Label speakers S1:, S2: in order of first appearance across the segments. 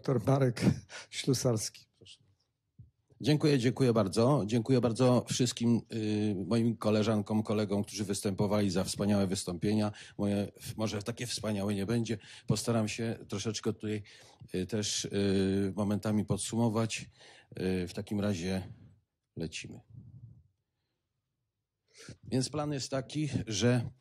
S1: Dr Marek Ślusarski. Proszę.
S2: Dziękuję bardzo. Dziękuję bardzo wszystkim moim koleżankom, kolegom, którzy występowali za wspaniałe wystąpienia. Moje może takie wspaniałe nie będzie. Postaram się troszeczkę tutaj też momentami podsumować. W takim razie lecimy. Więc plan jest taki, że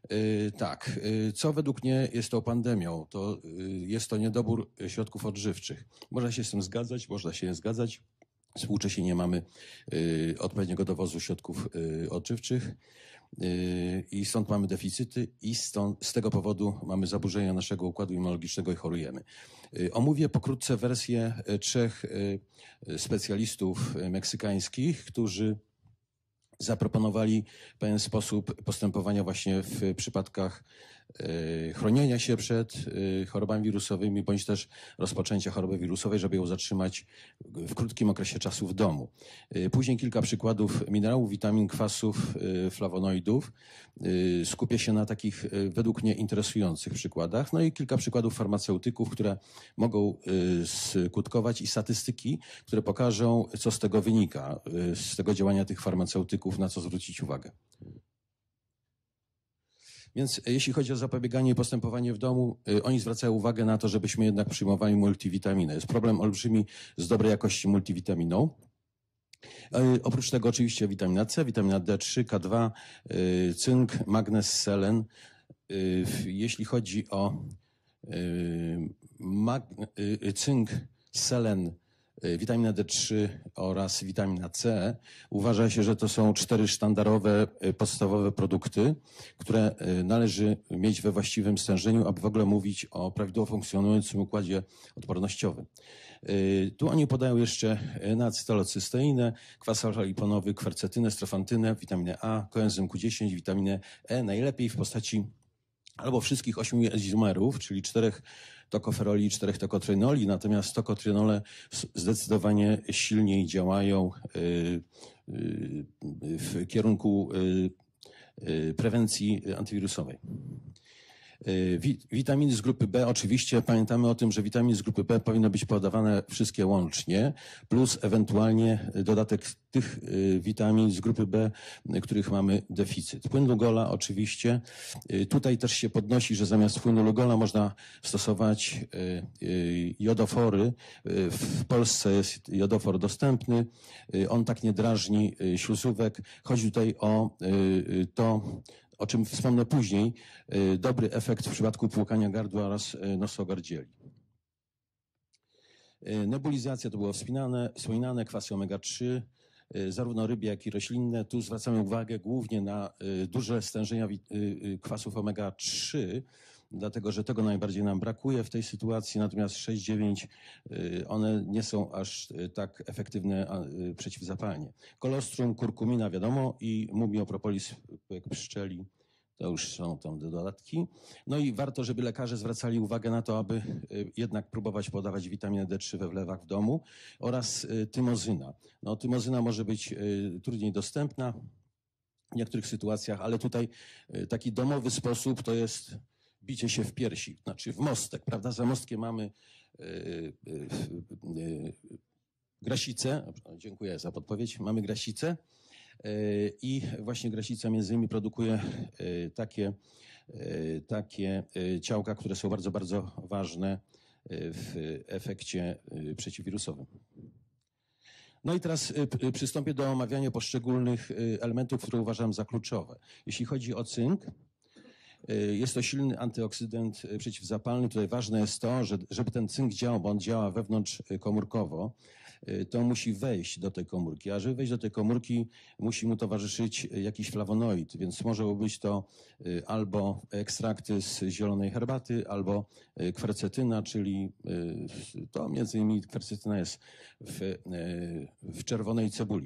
S2: co według mnie jest tą pandemią? To jest to niedobór środków odżywczych. Można się z tym zgadzać, można się nie zgadzać. Współcześnie nie mamy odpowiedniego dowozu środków odżywczych i stąd mamy deficyty i z tego powodu mamy zaburzenia naszego układu immunologicznego i chorujemy. Omówię pokrótce wersję 3 specjalistów meksykańskich, którzy zaproponowali pewien sposób postępowania właśnie w przypadkach chronienia się przed chorobami wirusowymi, bądź też rozpoczęcia choroby wirusowej, żeby ją zatrzymać w krótkim okresie czasu w domu. Później kilka przykładów minerałów, witamin, kwasów, flawonoidów. Skupię się na takich według mnie interesujących przykładach. No i kilka przykładów farmaceutyków, które mogą skutkować i statystyki, które pokażą, co z tego wynika, z tego działania tych farmaceutyków, na co zwrócić uwagę. Więc jeśli chodzi o zapobieganie i postępowanie w domu, oni zwracają uwagę na to, żebyśmy jednak przyjmowali multivitaminę. Jest problem olbrzymi z dobrej jakości multivitaminą. Oprócz tego oczywiście witamina C, witamina D3, K2, cynk, magnez, selen. Jeśli chodzi o cynk, selen, witamina D3 oraz witamina C, uważa się, że to są 4 sztandarowe, podstawowe produkty, które należy mieć we właściwym stężeniu, aby w ogóle mówić o prawidłowo funkcjonującym układzie odpornościowym. Tu oni podają jeszcze N-acetylocysteinę, kwas alfa-liponowy, kwercetynę, strofantynę, witaminę A, koenzym Q10, witaminę E, najlepiej w postaci albo wszystkich 8 izomerów, czyli 4 tokoferoli i 4 tokotrynoli, natomiast tokotrynole zdecydowanie silniej działają w kierunku prewencji antywirusowej. Witaminy z grupy B, oczywiście pamiętamy o tym, że witaminy z grupy B powinny być podawane wszystkie łącznie, plus ewentualnie dodatek tych witamin z grupy B, których mamy deficyt. Płyn Lugola oczywiście. Tutaj też się podnosi, że zamiast płynu Lugola można stosować jodofory. W Polsce jest jodofor dostępny. On tak nie drażni śluzówek. Chodzi tutaj o to, o czym wspomnę później, dobry efekt w przypadku płukania gardła oraz nosogardzieli. Nebulizacja to było wspominane, kwasy omega-3, zarówno rybie, jak i roślinne. Tu zwracamy uwagę głównie na duże stężenia kwasów omega-3, dlatego że tego najbardziej nam brakuje w tej sytuacji, natomiast 6-9 one nie są aż tak efektywne przeciwzapalnie. Kolostrum, kurkumina wiadomo i mumiopropolis pszczeli, to już są tam dodatki. No i warto, żeby lekarze zwracali uwagę na to, aby jednak próbować podawać witaminę D3 we wlewach w domu oraz tymozyna. No, tymozyna może być trudniej dostępna w niektórych sytuacjach, ale tutaj taki domowy sposób to jest bicie się w piersi, znaczy w mostek, prawda? Za mostkiem mamy grasicę, dziękuję za podpowiedź, mamy grasicę i właśnie grasica między innymi produkuje takie ciałka, które są bardzo, bardzo ważne w efekcie przeciwwirusowym. No i teraz przystąpię do omawiania poszczególnych elementów, które uważam za kluczowe. Jeśli chodzi o cynk, jest to silny antyoksydant przeciwzapalny. Tutaj ważne jest to, że żeby ten cynk działał, bo on działa wewnątrzkomórkowo, to musi wejść do tej komórki. A żeby wejść do tej komórki, musi mu towarzyszyć jakiś flawonoid, więc może być to albo ekstrakty z zielonej herbaty, albo kwercetyna, czyli to między innymi kwercetyna jest w czerwonej cebuli.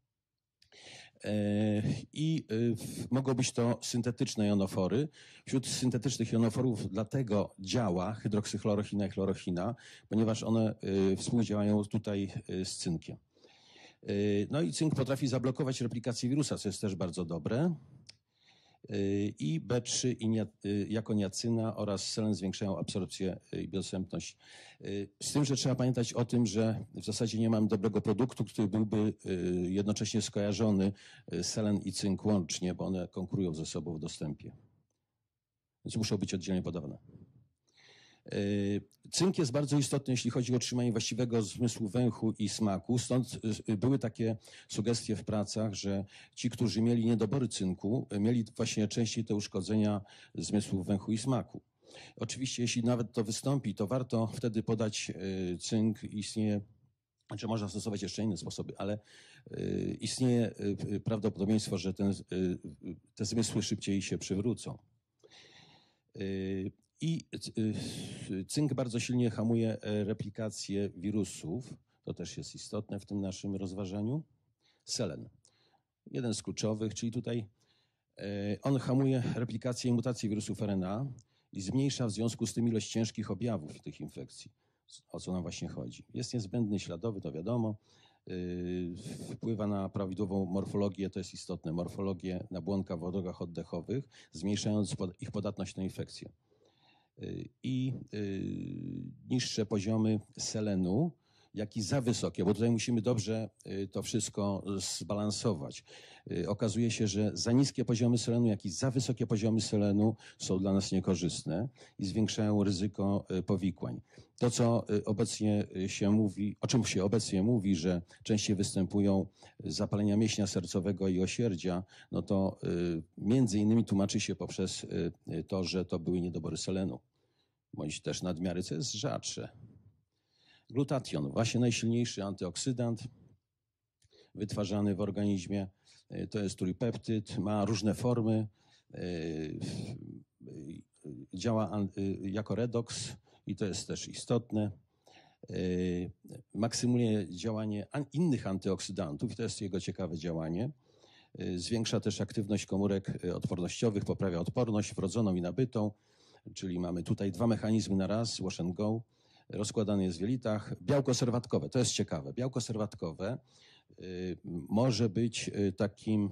S2: I mogą być to syntetyczne jonofory. Wśród syntetycznych jonoforów dlatego działa hydroksychlorochina i chlorochina, ponieważ one współdziałają tutaj z cynkiem. No i cynk potrafi zablokować replikację wirusa, co jest też bardzo dobre. i B3 jako niacyna oraz selen zwiększają absorpcję i biodostępność. Z tym, że trzeba pamiętać o tym, że w zasadzie nie mamy dobrego produktu, który byłby jednocześnie skojarzony selen i cynk łącznie, bo one konkurują ze sobą w dostępie. Więc muszą być oddzielnie podawane. Cynk jest bardzo istotny, jeśli chodzi o utrzymanie właściwego zmysłu węchu i smaku. Stąd były takie sugestie w pracach, że ci, którzy mieli niedobory cynku, mieli właśnie częściej te uszkodzenia zmysłu węchu i smaku. Oczywiście, jeśli nawet to wystąpi, to warto wtedy podać cynk. Istnieje, znaczy można stosować jeszcze inne sposoby, ale istnieje prawdopodobieństwo, że te zmysły szybciej się przywrócą. I cynk bardzo silnie hamuje replikację wirusów. To też jest istotne w tym naszym rozważaniu. Selen. Jeden z kluczowych, czyli tutaj on hamuje replikację i mutację wirusów RNA i zmniejsza w związku z tym ilość ciężkich objawów tych infekcji. O co nam właśnie chodzi? Jest niezbędny, śladowy, to wiadomo. Wpływa na prawidłową morfologię, to jest istotne, morfologię nabłonka w drogach oddechowych, zmniejszając ich podatność na infekcję. I niższe poziomy selenu, jak i za wysokie, bo tutaj musimy dobrze to wszystko zbalansować. Okazuje się, że za niskie poziomy selenu, jak i za wysokie poziomy selenu są dla nas niekorzystne i zwiększają ryzyko powikłań. To, co obecnie się mówi, o czym się obecnie mówi, że częściej występują zapalenia mięśnia sercowego i osierdzia, no to między innymi tłumaczy się poprzez to, że to były niedobory selenu, bądź też nadmiary, co jest rzadsze. Glutation, właśnie najsilniejszy antyoksydant wytwarzany w organizmie. To jest trójpeptyd, ma różne formy, działa jako redoks i to jest też istotne. Maksymuluje działanie innych antyoksydantów i to jest jego ciekawe działanie. Zwiększa też aktywność komórek odpornościowych, poprawia odporność wrodzoną i nabytą, czyli mamy tutaj dwa mechanizmy na raz, wash and go. Rozkładany jest w jelitach. Białko serwatkowe, to jest ciekawe. Białko serwatkowe może być takim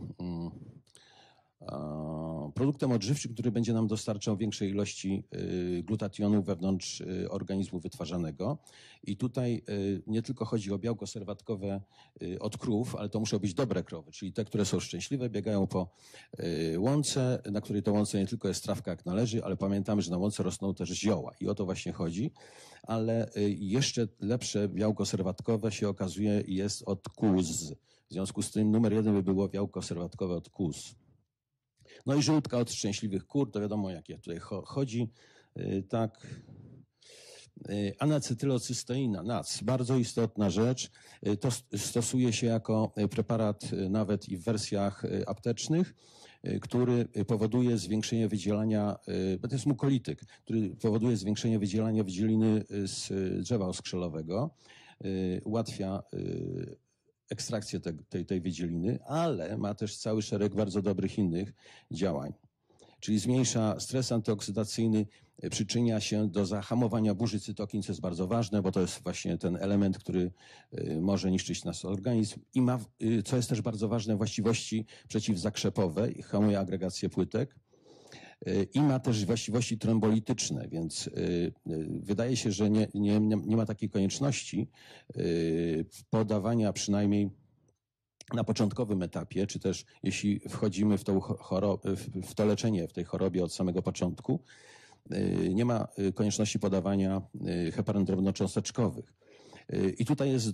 S2: produktem odżywczym, który będzie nam dostarczał większej ilości glutationu wewnątrz organizmu wytwarzanego. I tutaj nie tylko chodzi o białko serwatkowe od krów, ale to muszą być dobre krowy, czyli te, które są szczęśliwe, biegają po łące, na której to łące nie tylko jest trawka jak należy, ale pamiętamy, że na łące rosną też zioła i o to właśnie chodzi. Ale jeszcze lepsze białko serwatkowe się okazuje jest od kóz. W związku z tym numer 1 by było białko serwatkowe od kóz. No i żółtka od szczęśliwych kur, to wiadomo, jakie tutaj chodzi. Tak. Anacetylocysteina, NAC, bardzo istotna rzecz. To stosuje się jako preparat nawet i w wersjach aptecznych, który powoduje zwiększenie wydzielania, bo to jest mukolityk, który powoduje zwiększenie wydzielania wydzieliny z drzewa oskrzelowego, ułatwia ekstrakcję tej wydzieliny, ale ma też cały szereg bardzo dobrych innych działań. Czyli zmniejsza stres antyoksydacyjny, przyczynia się do zahamowania burzy cytokin, co jest bardzo ważne, bo to jest właśnie ten element, który może niszczyć nasz organizm i ma, co jest też bardzo ważne, właściwości przeciwzakrzepowe, hamuje agregację płytek i ma też właściwości trombolityczne, więc wydaje się, że nie ma takiej konieczności podawania przynajmniej na początkowym etapie, czy też jeśli wchodzimy w to leczenie w tej chorobie od samego początku, nie ma konieczności podawania heparin drobnocząsteczkowych. I tutaj jest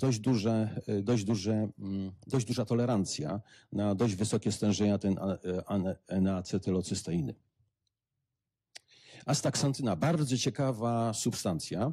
S2: dość duża tolerancja na dość wysokie stężenia N-acetylocysteiny. Astaxantyna, bardzo ciekawa substancja.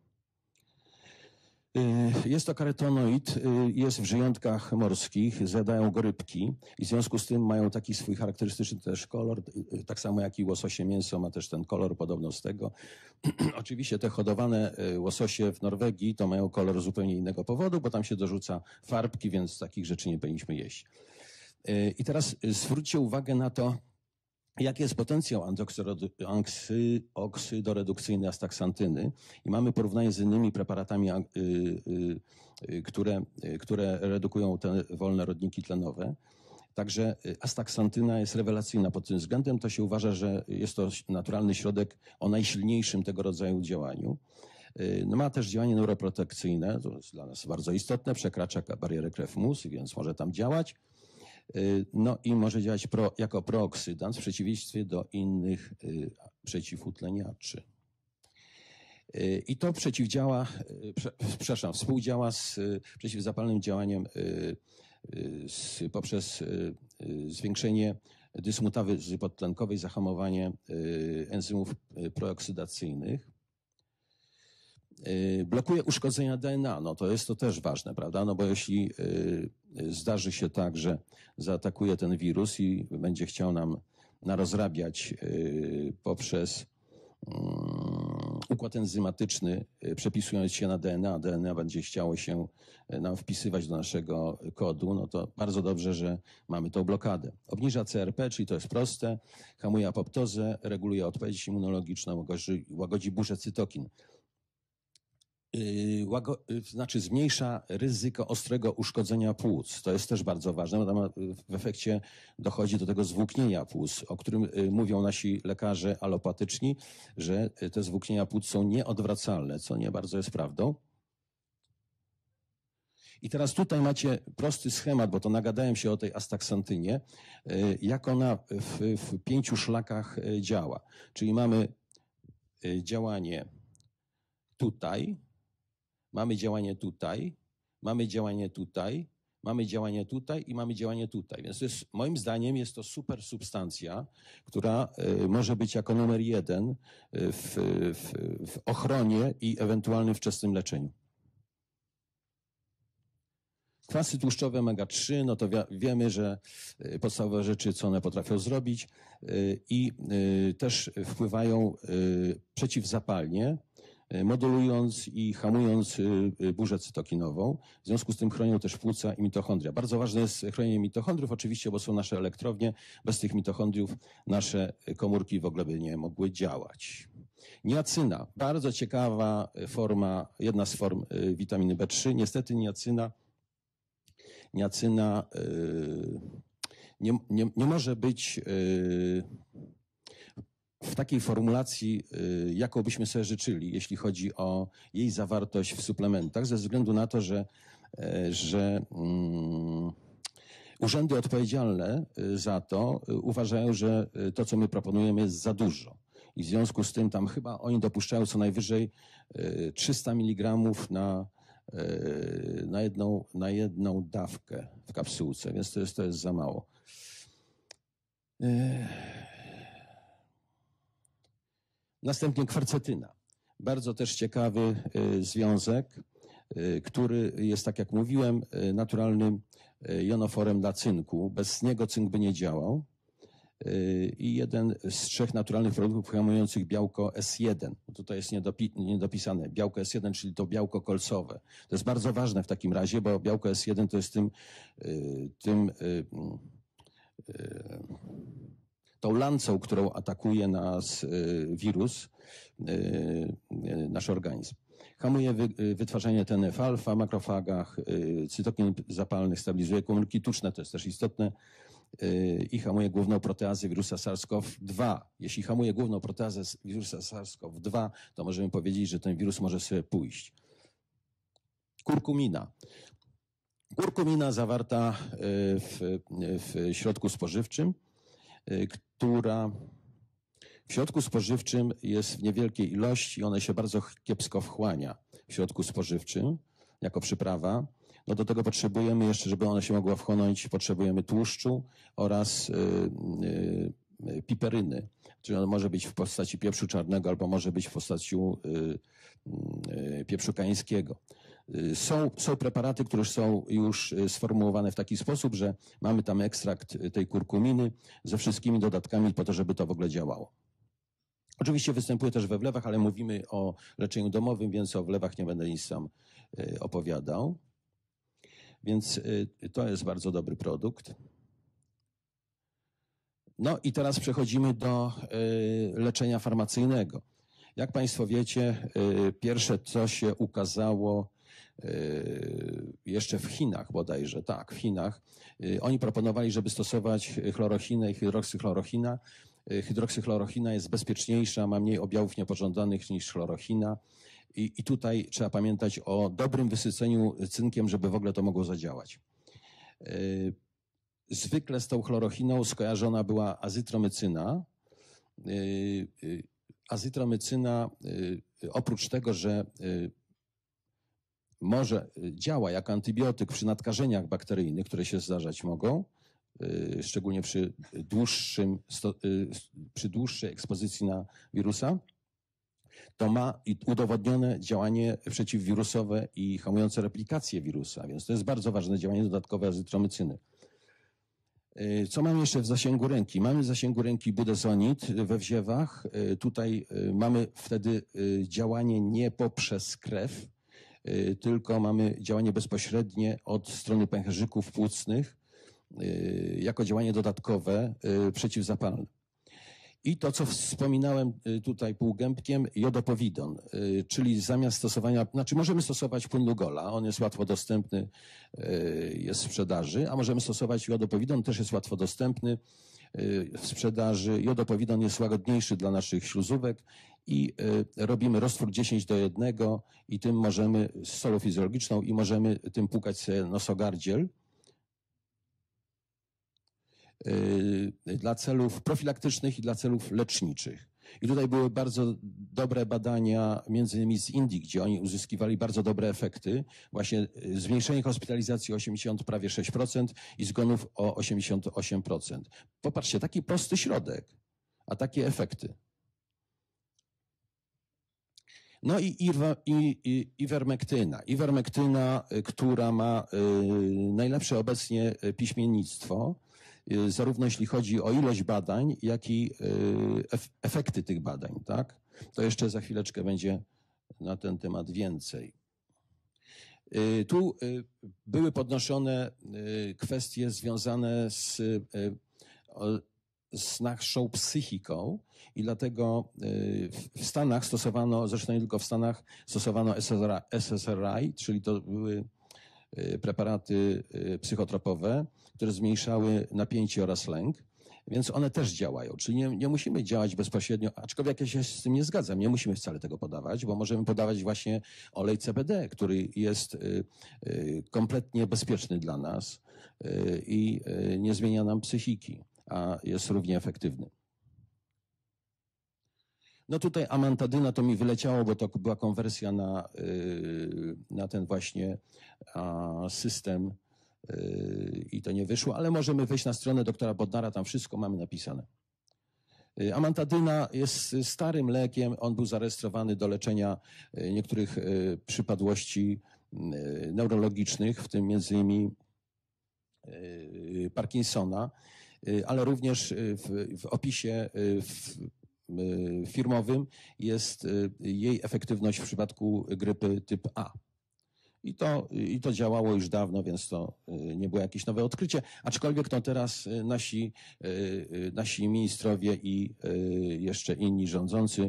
S2: Jest to karotenoid, jest w żyjątkach morskich, zjadają go rybki i w związku z tym mają taki swój charakterystyczny też kolor, tak samo jak i łososie mięso ma też ten kolor podobno z tego. Oczywiście te hodowane łososie w Norwegii to mają kolor zupełnie innego powodu, bo tam się dorzuca farbki, więc takich rzeczy nie powinniśmy jeść. I teraz zwróćcie uwagę na to, jaki jest potencjał antyoksydorredukcyjny astaxantyny i mamy porównanie z innymi preparatami, które redukują te wolne rodniki tlenowe. Także astaksantyna jest rewelacyjna pod tym względem. To się uważa, że jest to naturalny środek o najsilniejszym tego rodzaju działaniu. No ma też działanie neuroprotekcyjne, to jest dla nas bardzo istotne, przekracza barierę krew-mózg, więc może tam działać. No i może działać jako prooksydant w przeciwieństwie do innych przeciwutleniaczy. I to współdziała z przeciwzapalnym działaniem poprzez zwiększenie dysmutazy podtlenkowej, zahamowanie enzymów prooksydacyjnych. Blokuje uszkodzenia DNA, no to jest to też ważne, prawda? No bo jeśli zdarzy się tak, że zaatakuje ten wirus i będzie chciał nam narozrabiać poprzez układ enzymatyczny, przepisując się na DNA, DNA będzie chciało się nam wpisywać do naszego kodu, no to bardzo dobrze, że mamy tą blokadę. Obniża CRP, czyli to jest proste, hamuje apoptozę, reguluje odpowiedź immunologiczną, łagodzi burzę cytokin. Znaczy zmniejsza ryzyko ostrego uszkodzenia płuc. To jest też bardzo ważne, bo w efekcie dochodzi do tego zwłóknienia płuc, o którym mówią nasi lekarze alopatyczni, że te zwłóknienia płuc są nieodwracalne, co nie bardzo jest prawdą. I teraz tutaj macie prosty schemat, bo to nagadałem się o tej astaksantynie, jak ona w 5 szlakach działa. Czyli mamy działanie tutaj, mamy działanie tutaj, mamy działanie tutaj, mamy działanie tutaj i mamy działanie tutaj. Więc to jest, moim zdaniem jest to super substancja, która może być jako numer 1 w ochronie i ewentualnym wczesnym leczeniu. Kwasy tłuszczowe omega-3, no to wiemy, że podstawowe rzeczy, co one potrafią zrobić i też wpływają przeciwzapalnie, modulując i hamując burzę cytokinową. W związku z tym chronią też płuca i mitochondria. Bardzo ważne jest chronienie mitochondriów oczywiście, bo są nasze elektrownie. Bez tych mitochondriów nasze komórki w ogóle by nie mogły działać. Niacyna, bardzo ciekawa forma, jedna z form witaminy B3. Niestety niacyna nie może być w takiej formulacji, jaką byśmy sobie życzyli, jeśli chodzi o jej zawartość w suplementach, ze względu na to, że urzędy odpowiedzialne za to uważają, że to, co my proponujemy, jest za dużo. I w związku z tym tam chyba oni dopuszczają co najwyżej 300 mg na jedną dawkę w kapsułce, więc to jest za mało. Następnie kwarcetyna. Bardzo też ciekawy związek, który jest, tak jak mówiłem, naturalnym jonoforem dla cynku. Bez niego cynk by nie działał. I jeden z 3 naturalnych produktów hamujących białko S1. Tutaj jest niedopisane. Białko S1, czyli to białko kolcowe. To jest bardzo ważne w takim razie, bo białko S1 to jest tą lancą, którą atakuje nas wirus, nasz organizm. Hamuje wytwarzanie TNF-alfa w makrofagach, cytokin zapalnych, stabilizuje komórki tuczne, to jest też istotne, i hamuje główną proteazę wirusa SARS-CoV-2. Jeśli hamuje główną proteazę wirusa SARS-CoV-2, to możemy powiedzieć, że ten wirus może sobie pójść. Kurkumina. Kurkumina zawarta w środku spożywczym, która w środku spożywczym jest w niewielkiej ilości, ona się bardzo kiepsko wchłania w środku spożywczym jako przyprawa. No do tego potrzebujemy jeszcze, żeby ona się mogła wchłonąć, potrzebujemy tłuszczu oraz piperyny. Czyli ona może być w postaci pieprzu czarnego albo może być w postaci pieprzu kańskiego. Są preparaty, które są już sformułowane w taki sposób, że mamy tam ekstrakt tej kurkuminy ze wszystkimi dodatkami po to, żeby to w ogóle działało. Oczywiście występuje też we wlewach, ale mówimy o leczeniu domowym, więc o wlewach nie będę nic sam opowiadał. Więc to jest bardzo dobry produkt. No i teraz przechodzimy do leczenia farmacyjnego. Jak Państwo wiecie, pierwsze co się ukazało jeszcze w Chinach bodajże, tak, w Chinach. Oni proponowali, żeby stosować chlorochinę i hydroksychlorochina. Hydroksychlorochina jest bezpieczniejsza, ma mniej objawów niepożądanych niż chlorochina. I tutaj trzeba pamiętać o dobrym wysyceniu cynkiem, żeby w ogóle to mogło zadziałać. Zwykle z tą chlorochiną skojarzona była azytromycyna. Azytromycyna oprócz tego, że może działa jako antybiotyk przy nadkażeniach bakteryjnych, które się zdarzać mogą, szczególnie przy dłuższej ekspozycji na wirusa, to ma udowodnione działanie przeciwwirusowe i hamujące replikację wirusa, więc to jest bardzo ważne działanie dodatkowe azytromycyny. Co mamy jeszcze w zasięgu ręki? Mamy w zasięgu ręki budesonid we wziewach. Tutaj mamy wtedy działanie nie poprzez krew, tylko mamy działanie bezpośrednie od strony pęcherzyków płucnych jako działanie dodatkowe przeciwzapalne. I to, co wspominałem tutaj półgębkiem, jodopowidon, czyli zamiast stosowania, znaczy możemy stosować płyn Lugola, on jest łatwo dostępny, jest w sprzedaży, a możemy stosować jodopowidon, też jest łatwo dostępny w sprzedaży. Jodopowidon jest łagodniejszy dla naszych śluzówek i robimy roztwór 10:1 i tym możemy, z solą fizjologiczną, i możemy tym płukać sobie nosogardziel dla celów profilaktycznych i dla celów leczniczych. I tutaj były bardzo dobre badania, między innymi z Indii, gdzie oni uzyskiwali bardzo dobre efekty. Właśnie zmniejszenie hospitalizacji o 86% i zgonów o 88%. Popatrzcie, taki prosty środek, a takie efekty. No i iwermektyna. Iwermektyna, która ma najlepsze obecnie piśmiennictwo, zarówno jeśli chodzi o ilość badań, jak i efekty tych badań, tak? To jeszcze za chwileczkę będzie na ten temat więcej. Tu były podnoszone kwestie związane z naszą psychiką i dlatego w Stanach stosowano, zresztą nie tylko w Stanach, stosowano SSRI, czyli to były preparaty psychotropowe, które zmniejszały napięcie oraz lęk, więc one też działają. Czyli nie musimy działać bezpośrednio, aczkolwiek ja się z tym nie zgadzam, nie musimy wcale tego podawać, bo możemy podawać właśnie olej CBD, który jest kompletnie bezpieczny dla nas i nie zmienia nam psychiki, a jest równie efektywny. No tutaj amantadyna to mi wyleciało, bo to była konwersja na ten właśnie system i to nie wyszło, ale możemy wejść na stronę doktora Bodnara, tam wszystko mamy napisane. Amantadyna jest starym lekiem, on był zarejestrowany do leczenia niektórych przypadłości neurologicznych, w tym między innymi Parkinsona, ale również w opisie firmowym jest jej efektywność w przypadku grypy typ A. I to działało już dawno, więc to nie było jakieś nowe odkrycie. Aczkolwiek to teraz nasi ministrowie i jeszcze inni rządzący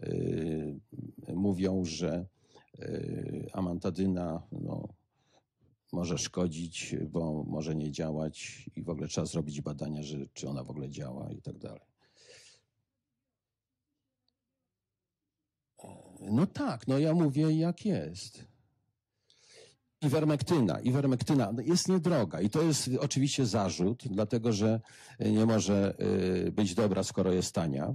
S2: mówią, że amantadyna może szkodzić, bo może nie działać i w ogóle trzeba zrobić badania, czy ona w ogóle działa i tak dalej. No tak, no ja mówię jak jest. Iwermektyna jest niedroga i to jest oczywiście zarzut, dlatego że nie może być dobra, skoro jest tania.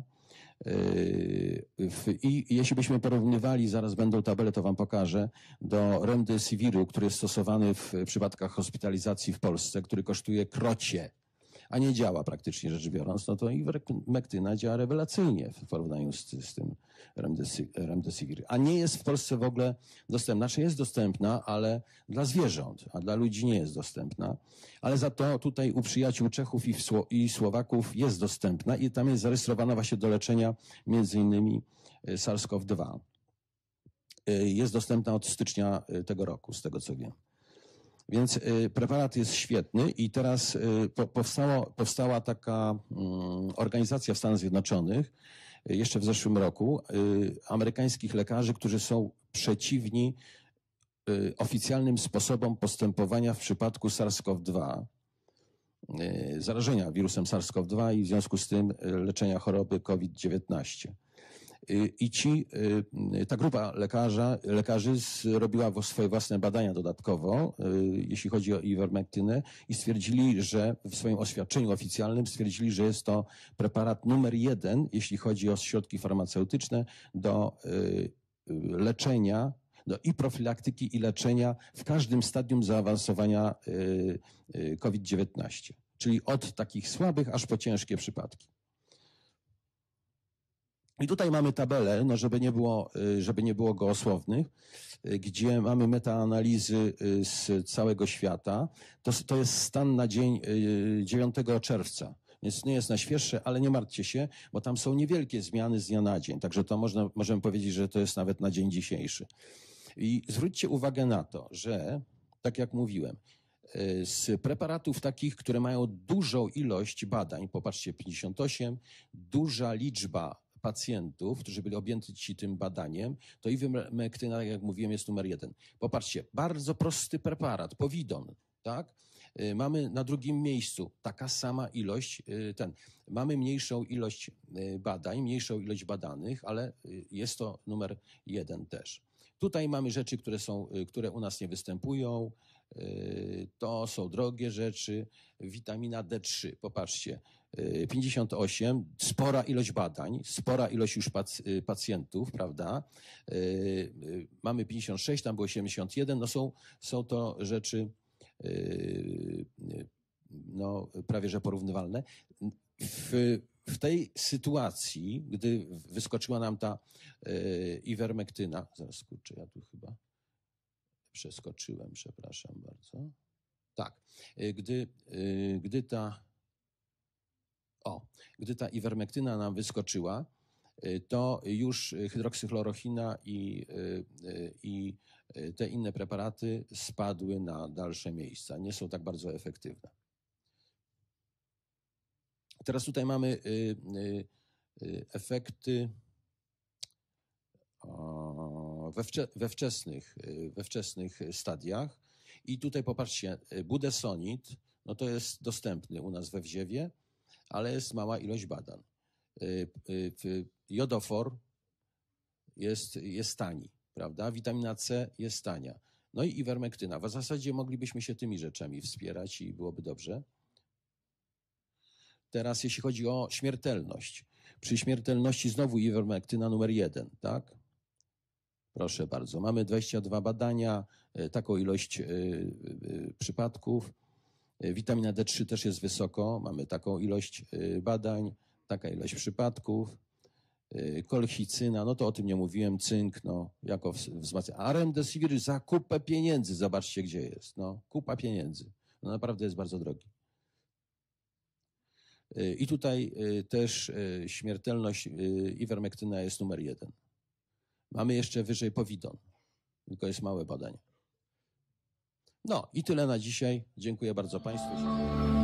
S2: I jeśli byśmy porównywali, zaraz będą tabele, to wam pokażę, do remdesiviru, który jest stosowany w przypadkach hospitalizacji w Polsce, który kosztuje krocie, a nie działa praktycznie rzecz biorąc, no to iwermektyna działa rewelacyjnie w porównaniu z tym remdesivir. A nie jest w Polsce w ogóle dostępna. Znaczy jest dostępna, ale dla zwierząt, a dla ludzi nie jest dostępna. Ale za to tutaj u przyjaciół Czechów i Słowaków jest dostępna i tam jest zarejestrowana właśnie do leczenia między innymi SARS-CoV-2. Jest dostępna od stycznia tego roku, z tego co wiem. Więc preparat jest świetny i teraz powstała taka organizacja w Stanach Zjednoczonych jeszcze w zeszłym roku amerykańskich lekarzy, którzy są przeciwni oficjalnym sposobom postępowania w przypadku SARS-CoV-2, zarażenia wirusem SARS-CoV-2 i w związku z tym leczenia choroby COVID-19. I ta grupa lekarzy zrobiła swoje własne badania dodatkowo, jeśli chodzi o ivermektynę i stwierdzili, że w swoim oświadczeniu oficjalnym stwierdzili, że jest to preparat numer 1, jeśli chodzi o środki farmaceutyczne do leczenia, i profilaktyki i leczenia w każdym stadium zaawansowania COVID-19, czyli od takich słabych aż po ciężkie przypadki. I tutaj mamy tabelę, no żeby nie było gołosłownych, gdzie mamy metaanalizy z całego świata. To jest stan na dzień 9 czerwca. Więc nie jest najświeższe, ale nie martwcie się, bo tam są niewielkie zmiany z dnia na dzień. Także to możemy powiedzieć, że to jest nawet na dzień dzisiejszy. I zwróćcie uwagę na to, że, tak jak mówiłem, z preparatów takich, które mają dużą ilość badań, popatrzcie, 58, duża liczba pacjentów, którzy byli objęci tym badaniem, to ivermektyna, jak mówiłem, jest numer 1. Popatrzcie, bardzo prosty preparat, Povidon, tak? Mamy na drugim miejscu taka sama ilość, mamy mniejszą ilość badań, mniejszą ilość badanych, ale jest to numer 1 też. Tutaj mamy rzeczy, które u nas nie występują. To są drogie rzeczy. Witamina D3, popatrzcie, 58, spora ilość badań, spora ilość już pacjentów, prawda? Mamy 56, tam było 71, no są to rzeczy no, prawie że porównywalne. W tej sytuacji, gdy wyskoczyła nam ta ivermektyna, zaraz kurczę, ja tu chyba przeskoczyłem, przepraszam bardzo. Tak, gdy ta ivermektyna nam wyskoczyła, to już hydroksychlorochina i te inne preparaty spadły na dalsze miejsca. Nie są tak bardzo efektywne. Teraz tutaj mamy efekty we wczesnych stadiach. I tutaj popatrzcie, budesonid, no to jest dostępny u nas we Wziewie, ale jest mała ilość badań. Jodofor jest tani, prawda? Witamina C jest tania. No i ivermektyna. W zasadzie moglibyśmy się tymi rzeczami wspierać i byłoby dobrze. Teraz jeśli chodzi o śmiertelność. Przy śmiertelności znowu ivermektyna numer 1, tak? Proszę bardzo. Mamy 22 badania, taką ilość przypadków. Witamina D3 też jest wysoko. Mamy taką ilość badań, taka ilość przypadków. Kolchicyna, no to o tym nie mówiłem. Cynk, no, jako wzmacniacz. A remdesivir za kupę pieniędzy. Zobaczcie, gdzie jest. No, kupa pieniędzy. No, naprawdę jest bardzo drogi. I tutaj też śmiertelność ivermektyna jest numer 1. Mamy jeszcze wyżej Povidon, tylko jest małe badanie. No i tyle na dzisiaj. Dziękuję bardzo Państwu.